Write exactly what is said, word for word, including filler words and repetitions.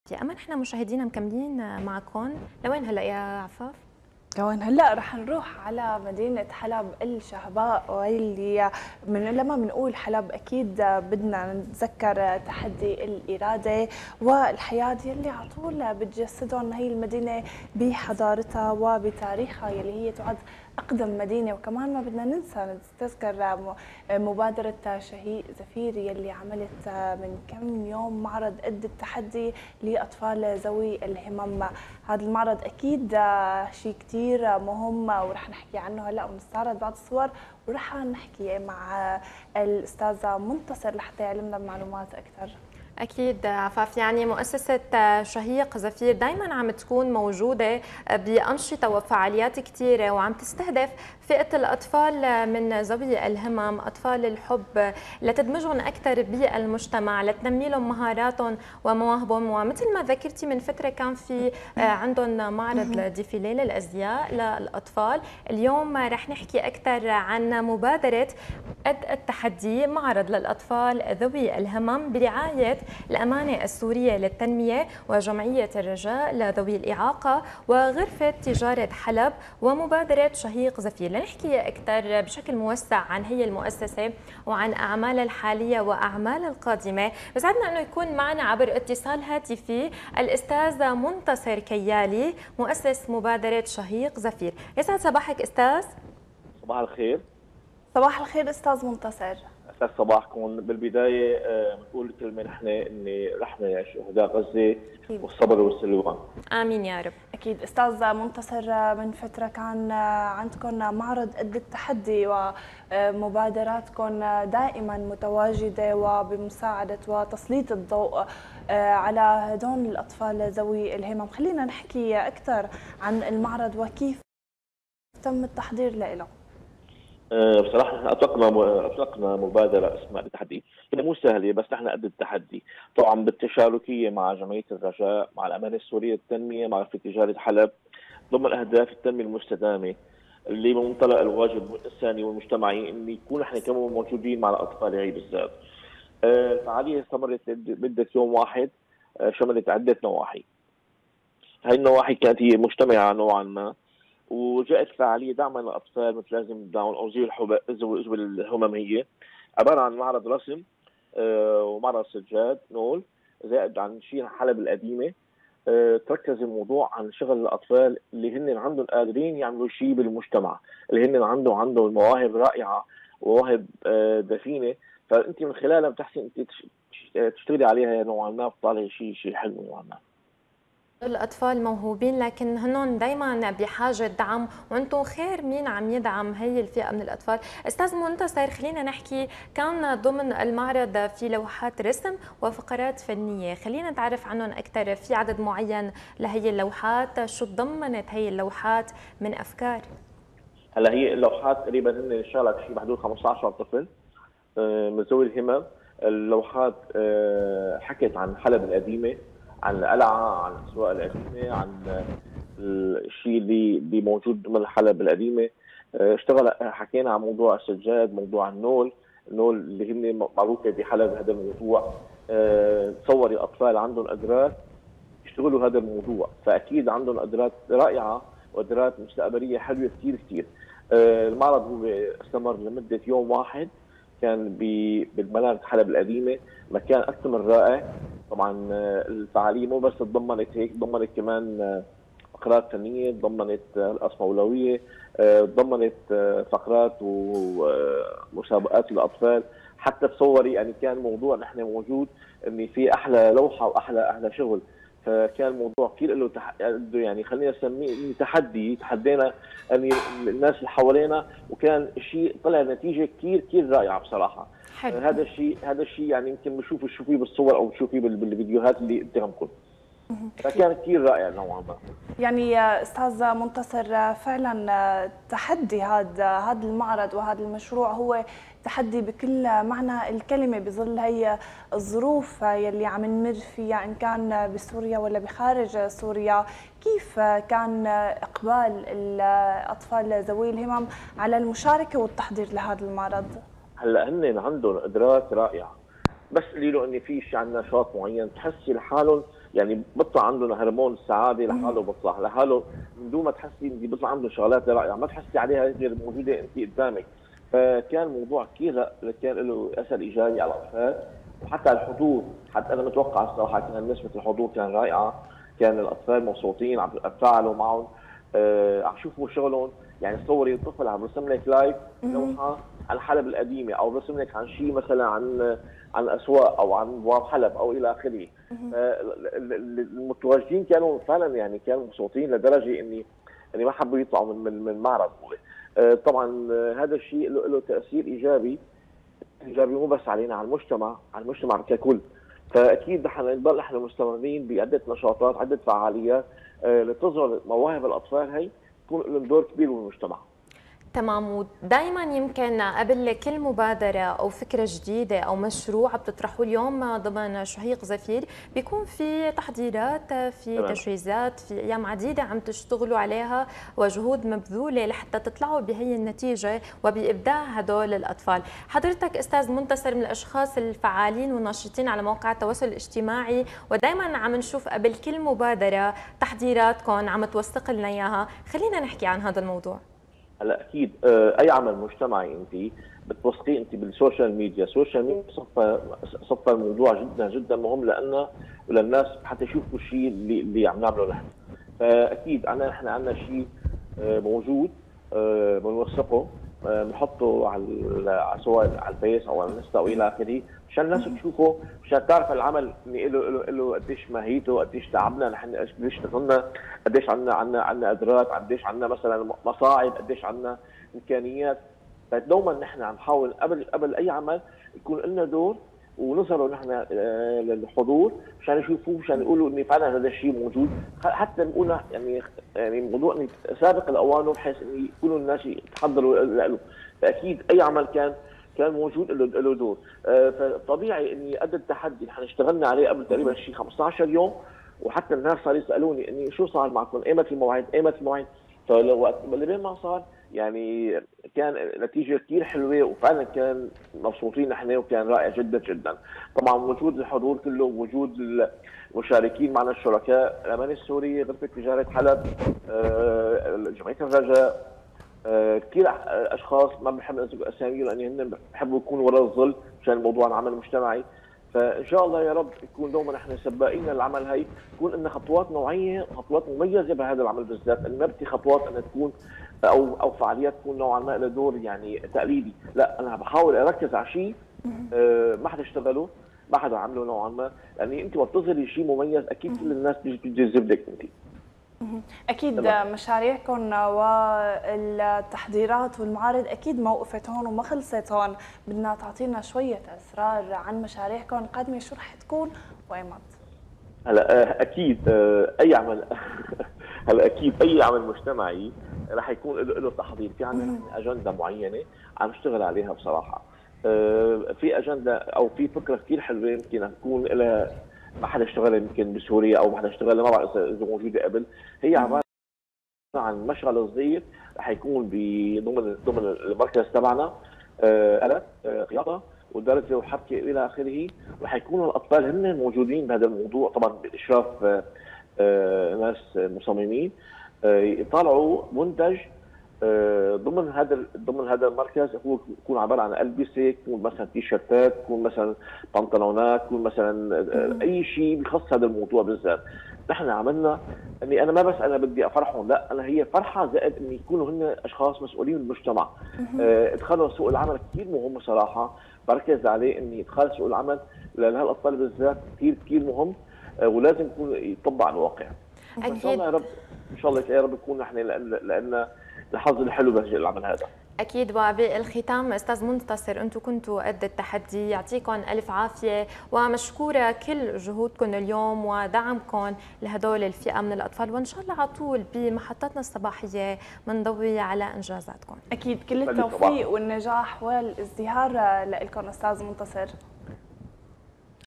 أما نحن مشاهدينا مكملين معكم. لوين هلا يا عفاف؟ لوين هلا رح نروح على مدينة حلب الشهباء، واللي من لما بنقول حلب اكيد بدنا نتذكر تحدي الإرادة والحياة يلي على طول بتجسدهم هي المدينة بحضارتها وبتاريخها يلي هي تعد أقدم مدينة. وكمان ما بدنا ننسى نتذكر مبادرة شهيق زفير يلي عملت من كم يوم معرض قد التحدي لأطفال ذوي الهمم. هذا المعرض أكيد شيء كثير مهم ورح نحكي عنه هلا ونستعرض بعض الصور، ورح نحكي مع الأستاذة منتصر لحتى يعلمنا بمعلومات أكثر. أكيد عفاف، يعني مؤسسة شهيق زفير دايما عم تكون موجودة بأنشطة وفعاليات كثيرة، وعم تستهدف فئة الأطفال من ذوي الهمم، أطفال الحب، لتدمجهم أكثر بالمجتمع، لتنمي لهم مهاراتهم ومواهبهم. ومثل ما ذكرتي من فترة كان في عندهم معرض لديفيليه للأزياء للأطفال. اليوم رح نحكي أكثر عن مبادرة قد التحدي، معرض للأطفال ذوي الهمم برعاية الأمانة السورية للتنمية وجمعية الرجاء لذوي الإعاقة وغرفة تجارة حلب ومبادرة شهيق زفير. لنحكي أكثر بشكل موسع عن هي المؤسسة وعن أعمالها الحالية وأعمالها القادمة. بسعدنا أنه يكون معنا عبر اتصال هاتفي الأستاذ منتصر كيالي، مؤسس مبادرة شهيق زفير. يسعد صباحك أستاذ. صباح الخير. صباح الخير أستاذ منتصر. أسعد صباحكم. بالبداية بنقول كلمة نحن إني رحمة يا شهداء غزة والصبر والسلوان. آمين يا رب. أكيد. أستاذ منتصر، من فترة كان عندكم معرض قد التحدي ومبادراتكم دائما متواجدة وبمساعدة وتسليط الضوء على هدول الأطفال ذوي الهمم. خلينا نحكي أكثر عن المعرض وكيف تم التحضير له. بصراحه احنا اطلقنا اطلقنا مبادره اسمها التحدي، هي مو سهله بس احنا قد التحدي، طبعا بالتشاركيه مع جمعيه الرجاء، مع الامانه السوريه للتنميه، مع غرفه تجاره حلب، ضمن اهداف التنميه المستدامه اللي من منطلق الواجب الانساني والمجتمعي ان يكون احنا كمان موجودين مع الاطفال هي بالذات. الفعاليه استمرت مده يوم واحد، شملت عده نواحي. هاي النواحي كانت هي مجتمعه نوعا ما، وجاءت فعاليه دعما للاطفال متلازم داون او ذوي ذوي الهمم. هي عباره عن معرض رسم ومعرض سجاد نول، زائد عن شيء حلب القديمه. تركز الموضوع عن شغل الاطفال اللي هن عندهم قادرين يعملوا شيء بالمجتمع، اللي هن عندهم عندهم مواهب رائعه ومواهب دفينه، فانت من خلالها بتحسن انت تشتغلي عليها نوعا ما، بتطلعي شيء شيء حلو نوعا ما. الأطفال موهوبين لكن هنن دايما بحاجة دعم، وأنتم خير مين عم يدعم هي الفئة من الأطفال. أستاذ منتصر، خلينا نحكي، كان ضمن المعرض في لوحات رسم وفقرات فنية، خلينا نتعرف عنهم أكثر. في عدد معين لهي اللوحات، شو تضمنت هي اللوحات من أفكار؟ هلا هي اللوحات تقريبا هن شغلت شيء بحدود خمسة عشر طفل من ذوي الهمم. اللوحات حكت عن حلب القديمة، عن القلعه، عن الاسواق القديمه، عن الشيء اللي اللي موجود ضمن حلب القديمه. اشتغل حكينا عن موضوع السجاد، موضوع النول، النول اللي هن معروفه بحلب هذا الموضوع. تصوري اطفال عندهم قدرات يشتغلوا هذا الموضوع، فاكيد عندهم قدرات رائعه وقدرات مستقبليه حلوه كثير كثير. المعرض هو استمر لمده يوم واحد، كان بالمنارة حلب القديمه، مكان اكثر من رائع. طبعا الفعاليه مو بس تضمنت هيك، تضمنت كمان فقرات فنيه، تضمنت رقص مولويه، تضمنت فقرات ومسابقات للاطفال. حتى تصوري يعني كان موضوع نحن موجود ان في احلى لوحه واحلى احلى شغل، فكان الموضوع كثير له تح... يعني خلينا نسميه تحدي، تحدينا يعني الناس اللي حوالينا، وكان شيء طلع نتيجه كثير كثير رائعه بصراحه. حلو. هذا الشيء هذا الشيء يعني يمكن بنشوفه تشوفيه بالصور او تشوفيه بالفيديوهات اللي قدامكم، فكان كثير رائع نوعا ما. يعني استاذ منتصر، فعلا تحدي هذا هذا المعرض وهذا المشروع هو تحدي بكل معنى الكلمه، بظل هي الظروف يلي عم نمر فيها ان كان بسوريا ولا بخارج سوريا. كيف كان اقبال الاطفال ذوي الهمم على المشاركه والتحضير لهذا المعرض؟ هلا هن عندهم قدرات رائعه، بس قليلوا ان في شيء عندنا نشاط معين تحسي لحالهم يعني بيطلع عندهم هرمون السعاده لحاله، بيطلع لحاله من دون ما تحسي انت، بيطلع عندهم شغلات رائعه ما تحسي عليها غير موجوده انت قدامك. فكان موضوع كثير كان له اثر ايجابي على الاطفال، وحتى الحضور، حتى انا متوقع الصراحه كان نسبه الحضور كان رائعه، كان الاطفال مبسوطين عم يتفاعلوا معهم، آه عم يشوفوا شغلهم. يعني تصوري الطفل عم يرسم لك لايف لوحه عن حلب القديمه، او يرسم لك عن شيء مثلا عن عن اسواق او عن ابواب حلب او الى اخره. المتواجدين كانوا فعلا يعني كانوا مبسوطين لدرجه اني اني ما حبوا يطلعوا من من معرض. طبعا هذا الشيء له تاثير ايجابي ايجابي مو بس علينا، على المجتمع، على المجتمع ككل. فاكيد نحن نضل نحن مستمرين بعده نشاطات، عده فعاليات لتظهر مواهب الاطفال، هي يكون لهم دور كبير بالمجتمع. تمام. ودائما يمكن قبل كل مبادرة أو فكرة جديدة أو مشروع بتطرحوه اليوم ضمن شهيق زفير بيكون في تحضيرات، في تمام. تجهيزات، في أيام عديدة عم تشتغلوا عليها وجهود مبذولة لحتى تطلعوا بهي النتيجة وبإبداع هدول الأطفال. حضرتك أستاذ منتصر من الأشخاص الفعالين والناشطين على مواقع التواصل الاجتماعي، ودائما عم نشوف قبل كل مبادرة تحضيراتكم عم توثق لنا إياها. خلينا نحكي عن هذا الموضوع. هلا اكيد اي عمل مجتمعي انت بتوثقيه انت بالسوشيال ميديا، السوشيال ميديا صفى صفى الموضوع جدا جدا مهم لنا وللناس حتى يشوفوا الشيء اللي اللي عم نعمله نحن. فاكيد انا نحن عندنا شيء موجود بنوثقه، بنحطه على سواء على الفيس او على الانستا والى اخره، مشان الناس تشوفه، مشان تعرف العمل انه له له له قديش ماهيته، قديش تعبنا نحن، قديش اشتغلنا، قديش عندنا عندنا عندنا قدرات، قديش عندنا مثلا مصاعب، قديش عندنا امكانيات. فدوما نحن عم نحاول قبل قبل اي عمل يكون لنا دور ونظهره نحن للحضور مشان يشوفوه، مشان يقولوا انه فعلا هذا الشيء موجود، حتى نقول يعني يعني موضوع سابق الاوان بحيث انه يكونوا الناس يتحضروا له. فاكيد اي عمل كان كان موجود له له دور. فطبيعي اني قد التحدي نحن اشتغلنا عليه قبل تقريبا شيء خمسة عشر يوم، وحتى الناس صاروا يسالوني اني شو صار معكم؟ ايمت الموعد؟ ايمت الموعد؟ فلو وقت لبين ما صار يعني كان نتيجه كثير حلوه، وفعلا كان مبسوطين نحن، وكان رائع جدا جدا. طبعا وجود الحضور كله، وجود المشاركين معنا الشركاء، الامانه السوريه، غرفه تجاره حلب، جمعيه الرجاء، كثير اشخاص ما بنحب نذكر اساميهم لان هن بحبوا يكونوا وراء الظل مشان الموضوع العمل المجتمعي. فان شاء الله يا رب يكون دوما نحن سباقين للعمل، هي تكون لنا خطوات نوعيه، خطوات مميزه بهذا العمل بالذات، انه ما بدي خطوات انها تكون او او فعاليات تكون نوعا ما لها دور يعني تقليدي، لا انا بحاول اركز على شيء ما حدا اشتغله، ما حدا عمله نوعا ما، لان انت وقت تظهري شيء مميز اكيد كل الناس بتجي تجذب لك انت. أكيد طبعا. مشاريعكم والتحضيرات والمعارض أكيد ما وقفت هون وما خلصت هون، بدنا تعطينا شوية أسرار عن مشاريعكم القادمة، شو رح تكون وأيمت؟ هلا أكيد أي عمل هلا أكيد أي عمل مجتمعي رح يكون له تحضير، في عندنا أجندة معينة عم نشتغل عليها بصراحة. في أجندة أو في فكرة كثير حلوة يمكن تكون لها ما حدا اشتغل يمكن بسوريا او ما حدا اشتغل، ما بعرف اذا موجوده قبل. هي عباره عن مشغل صغير رح يكون ضمن ضمن المركز تبعنا، آلة خياطه ودرجه وحبكه الى اخره، ورح يكونوا الاطفال هن موجودين بهذا الموضوع طبعا باشراف ناس مصممين، يطلعوا منتج ضمن هذا ضمن هذا المركز. هو يكون عباره عن البسه، يكون مثلا تيشيرتات، يكون مثلا بنطلونات، يكون مثلا اي شيء بخص هذا الموضوع بالذات. نحن عملنا اني انا ما بس انا بدي افرحهم، لا انا هي فرحه زائد ان يكونوا هن اشخاص مسؤولين بالمجتمع. ادخالهم سوق العمل كثير مهم بصراحه، بركز عليه اني ادخال سوق العمل لهالاطفال بالذات كثير كثير مهم، ولازم يكون يطبق على الواقع. اكيد ان شاء الله يا رب، ان شاء الله يا رب يكون نحن لان لان الحظ الحلو بهالعمل هذا. أكيد. وبالختام أستاذ منتصر، أنتم كنتوا قد التحدي، يعطيكم ألف عافية، ومشكورة كل جهودكم اليوم ودعمكم لهدول الفئة من الأطفال، وإن شاء الله على طول بمحطاتنا الصباحية بنضوي على إنجازاتكم. أكيد كل التوفيق والنجاح والازدهار لكم أستاذ منتصر.